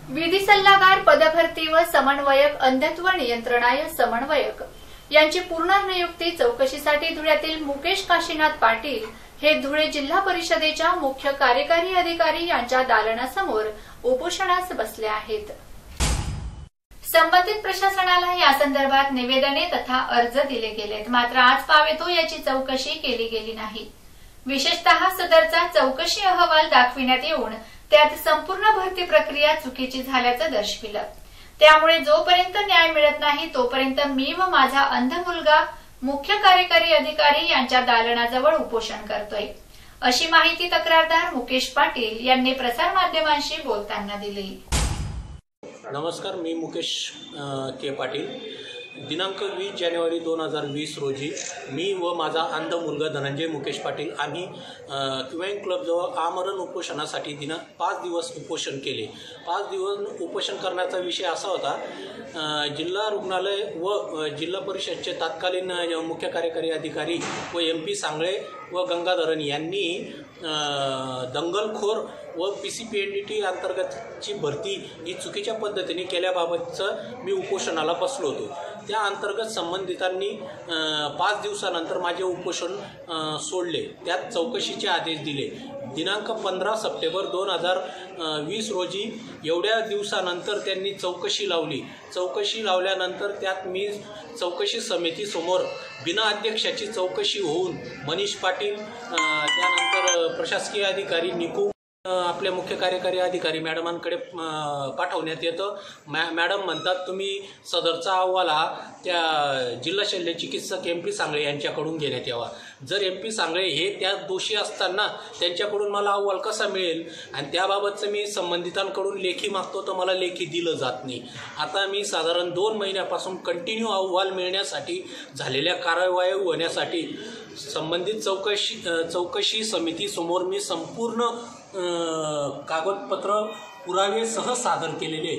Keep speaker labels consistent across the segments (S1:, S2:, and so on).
S1: विधी सल्लागार पदभरती व समन्वयक अंधत्व नियंत्रणाय समन्वयक यांची पुनर्नियुक्ती चौकशीसाठी धुळ्यातील मुकेश काशीनाथ पाटील हे धुळे जिल्हा परिषदेच्या मुख्य कार्यकारी अधिकारी यांच्या दालनासमोर उपोषणास बसले आहेत। संबंधित प्रशासनाला या संदर्भात निवेदने तथा अर्ज दिले गेलेत, मात्र आज पावेतो याची चौकशी केली गेली नाही। विशेषतः सदरचा चौकशी अहवाल दाखविण्यात येऊन त्यात संपूर्ण भरती प्रक्रिया चुकीची झाल्याचं दर्शविलं। त्यामुळे जोपर्यंत न्याय मिळत नाही तोपर्यंत मी व माझा अंध मुलगा मुख्य कार्यकारी अधिकारी यांच्या दालनाजवळ उपोषण करतोय, अशी माहिती तक्रारदार मुकेश पाटील यांनी प्रसारमाध्यमांशी बोलताना दिली।
S2: नमस्कार, मी मुकेश के पाटील। दिनांक 20 जानेवारी 2020 रोजी मी व माझा अंध मुलगा धनंजय मुकेश पाटील आम्ही क्वेन क्लबजवळ आमरण उपोषणासाठी 5 दिवस उपोषण केले। 5 दिवस उपोषण करण्याचा विषय असा होता, जिल्हा रुग्णालय व जिल्हा परिषदचे तत्कालीन मुख्य कार्यकारी अधिकारी व MP सांगळे व गंगाधरन यांनी दंगलखोर व PCPNDT अंतर्गतची भरती ही चुकीच्या पद्धतीने केल्याबाबतचं मी उपोषणाला बसलो होतो। त्या अंतर्गत संबंधितांनी 5 दिवसानंतर माझे उपोषण सोडले, त्यात चौकशीचे आदेश दिले। दिनांक 15 सप्टेंबर 2020 रोजी एवढ्या दिवसानंतर त्यांनी चौकशी लावली। चौकशी लावल्यानंतर त्यात मी चौकशी समितीसमोर बिना अध्यक्षाची चौकशी होऊन मनीष पाटील, त्यानंतर प्रशासकीय अधिकारी निकू, आपले मुख्य कार्यकारी अधिकारी मॅडमांकडे पाठवण्यात येतं। मॅडम म्हणतात तुम्ही सदरचा अहवाल हा त्या जिल्हा शल्य चिकित्सक MP सांगळे यांच्याकडून घेण्यात यावा। जर MP सांगळे हे त्या दोषी असताना त्यांच्याकडून मला अहवाल कसा मिळेल, आणि त्याबाबतचं मी संबंधितांकडून लेखी मागतो तर मला लेखी दिलं जात नाही। आता मी साधारण 2 महिन्यापासून कंटिन्यू अहवाल मिळण्यासाठी, झालेल्या कारवाई होण्यासाठी संबंधित चौकशी समितीसमोर मी संपूर्ण कागदपत्र पुरावे सह सादर केलेले,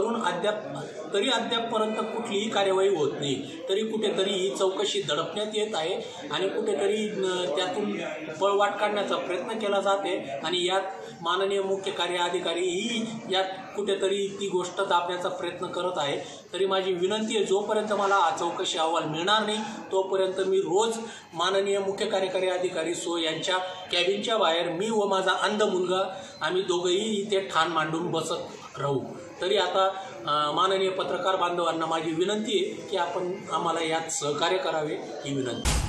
S2: तरी अद्यापपर्यंत कुठलीही कार्यवाही होत नाही। तरी कुठेतरी ही चौकशी दडपण्यात येत आहे आणि कुठेतरी त्यातून पळवाट काढण्याचा प्रयत्न केला जाते आणि यात माननीय मुख्य कार्य अधिकारी ही यात कुठेतरी ती गोष्ट दाबण्याचा प्रयत्न करत आहे। तरी माझी विनंती आहे, जोपर्यंत मला हा चौकशी अहवाल मिळणार नाही तोपर्यंत मी रोज माननीय मुख्य कार्यकारी अधिकारी यांच्या कॅबिनच्या बाहेर मी व माझा अंध मुलगा आम्ही दोघंही इथे ठाण मांडून बसत राहू। तरी आता माननीय पत्रकार बांधवांना माझी विनंती आहे की आपण आम्हाला यात सहकार्य करावे ही विनंती।